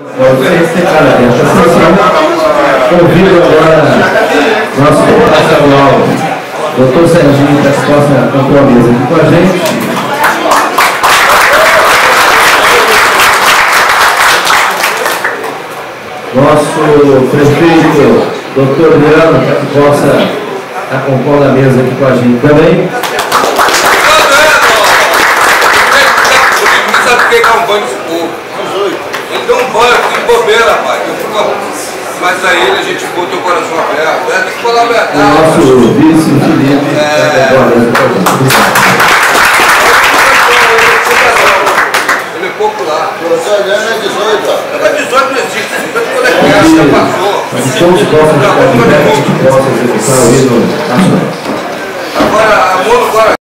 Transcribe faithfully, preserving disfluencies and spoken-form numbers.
Convido agora nosso deputado estadual, doutor Serginho, que possa compor a mesa aqui com a gente. Nosso prefeito, doutor Leandro, que possa estar compondo a mesa aqui com a gente também. Não sabe o que é um banho de povo. Ele deu um banho de bobeira, rapaz. Mas aí a gente botou o coração aberto. É, tem que falar a verdade. O nosso vice, Felipe, é... Ele é popular. Você é dezoito. Mas dezoito não existe. dezoito já passou. Todos possam ficar de pé, que possam executar o hino nacional. Agora, amor, agora.